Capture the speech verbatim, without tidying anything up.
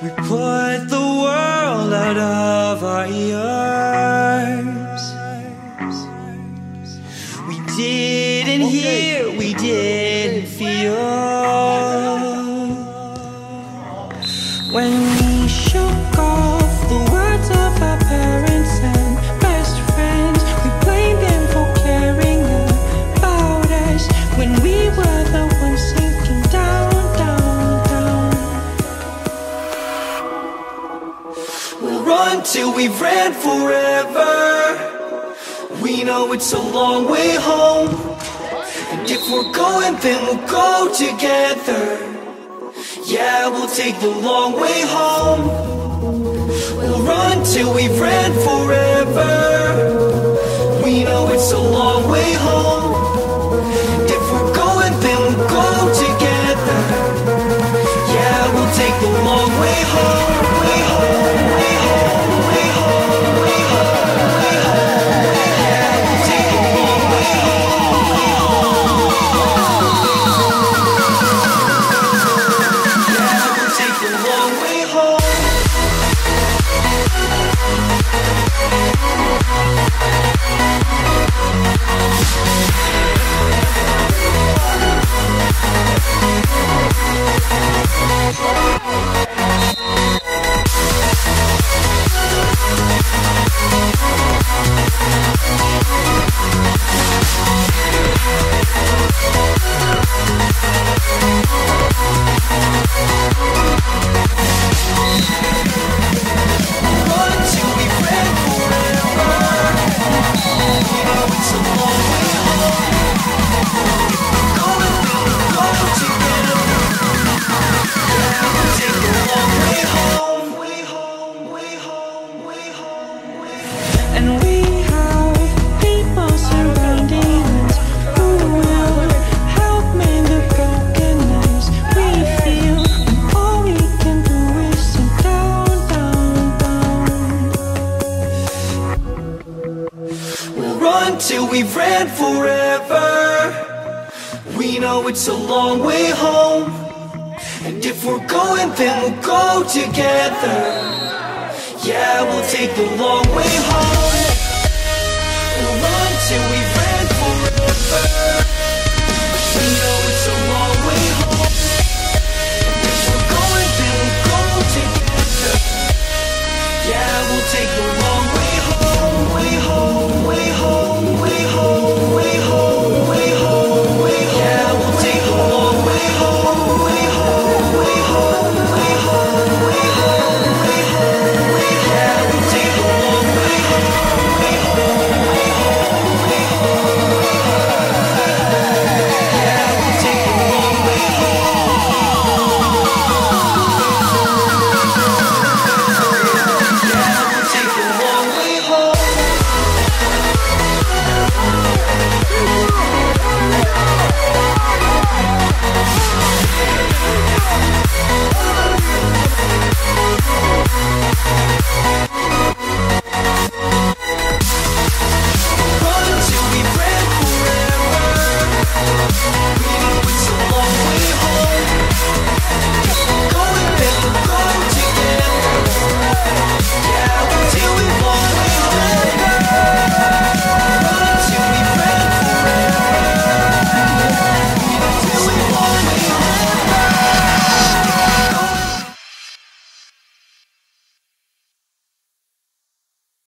We put the world out of our ears. We didn't hear, we didn't feel. When we shook off the words of our parents and best friends, we blamed them for caring about us when we were the ones sinking down, down, down. We'll run till we've ran forever. We know it's a long way home, and if we're going, then we'll go together. Yeah, we'll take the long way home. We'll run till we've ran forever. We know it's a long way home, and if we're going, then we'll go together. Yeah, we'll take the long way home. Way home, way home, way home, way home, way home. Yeah, we'll take the long way home. Yeah, we'll take the long way home. Run till we've ran forever. We know it's a long way home. Going, we'll go together. Yeah, we'll take the long way home. Way home, way home, way home, way home. And we have people surrounding us who will help mend the brokenness we feel. And all we can do is sit down, down, down. We'll run till we've ran forever. We know it's a long way home, and if we're going, then we'll go together. Yeah, we'll take the long way home. We'll run till we've